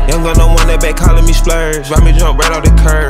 Young gun, no one that back calling me splurge. Ride me jump right off the curb.